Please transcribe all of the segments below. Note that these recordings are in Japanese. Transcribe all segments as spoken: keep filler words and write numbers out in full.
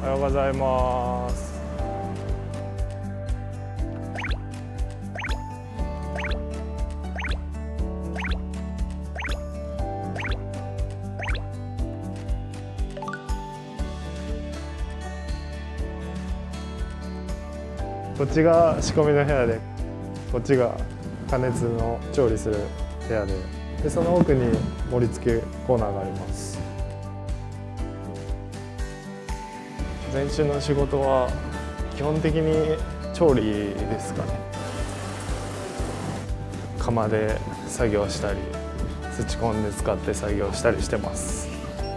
おはようございます。こっちが仕込みの部屋で、こっちが加熱の調理する部屋で、でその奥に盛り付けコーナーがあります。前中の仕事は基本的に調理ですかね。窯で作業したり、土コンで使って作業したりしてます。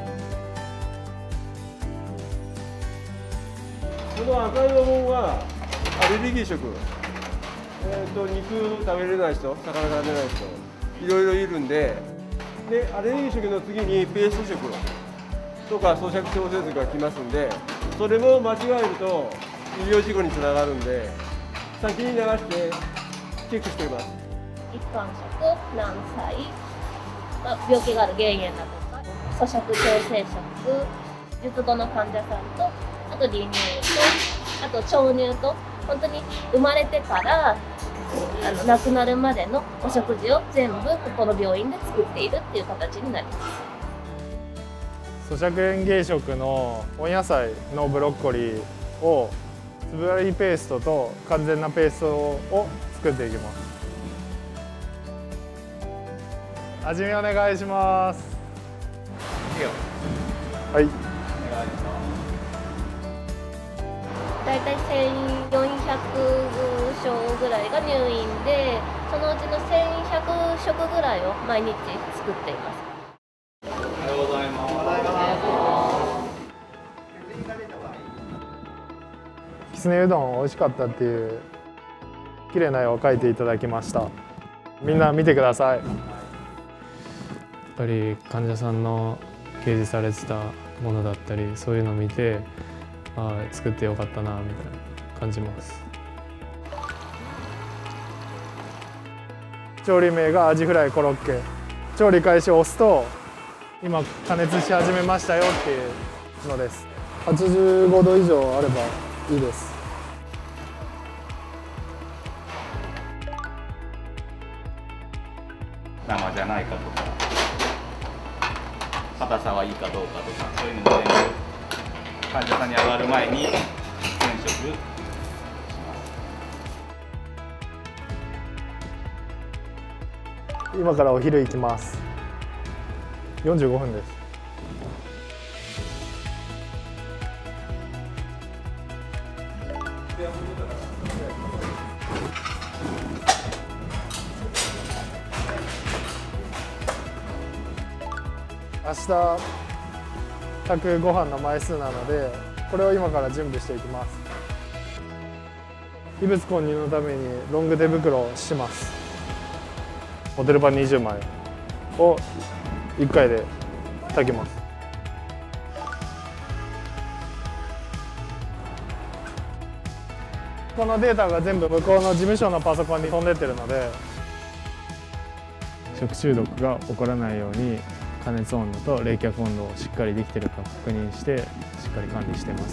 この赤い部分はアレルギー食、えー、と肉食べれない人、魚食べれない人、いろいろいるんで、でアレルギー食の次にペースト食とか咀嚼調節がきますんで、それも間違えると医療事故につながるんで、先に流してチェックしています。 一般食、軟細、まあ、病気がある原因だとか、咀嚼調整食、術後の患者さんと、あと離乳と、あと腸乳と、本当に生まれてからあの亡くなるまでのお食事を全部ここの病院で作っているっていう形になります。 咀嚼園芸食の温野菜のブロッコリーを粒ありペーストと完全なペーストを作っていきます。味見お願いします。はい。 だいたいせんよんひゃくしょうぐらいが入院で、そのうちのせんひゃくしょくぐらいを毎日作っています。 おはようございます。 きつねうどん美味しかったっていう綺麗な絵を描いていただきました。みんな見てください。やっぱり患者さんの掲示されてたものだったり、そういうのを見て、ああ作ってよかったなみたいな感じます。調理名がアジフライコロッケ。調理開始を押すと今加熱し始めましたよっていうのです。はちじゅうごど以上あればいいです。 生じゃないかとか、硬さはいいかどうかとか、そういうのも全部患者さんに上がる前に全食します。 今からお昼行きます。よんじゅうごふんです。明日炊くご飯の枚数なので、これを今から準備していきます。異物混入のためにロング手袋をします。ホテルパンにじゅうまいをいっかいで炊きます。このデータが全部向こうの事務所のパソコンに飛んでってるので、食中毒が起こらないように加熱温度と冷却温度をしっかりできているか確認してしっかり管理しています。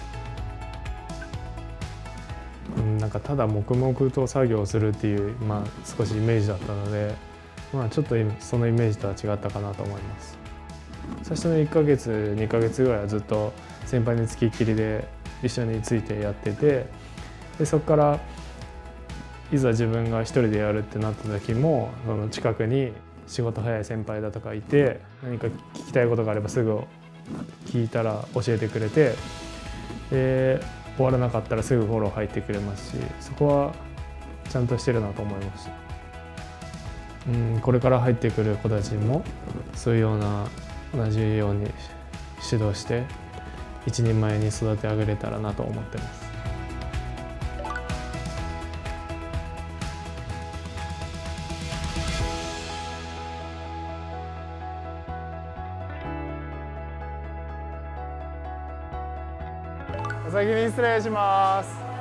うん、なんかただ黙々と作業するっていう、まあ、少しイメージだったので、まあ、ちょっとそのイメージとは違ったかなと思います。最初のいっかげつにかげつぐらいはずっと先輩につきっきりで一緒についてやってて、でそこからいざ自分が一人でやるってなった時も、その近くに仕事早い先輩だとかいて、何か聞きたいことがあればすぐ聞いたら教えてくれて、で終わらなかったらすぐフォロー入ってくれますし、そこはちゃんとしてるなと思いました。うん、これから入ってくる子たちもそういうような同じように指導して一人前に育て上げれたらなと思ってます。お先に失礼します。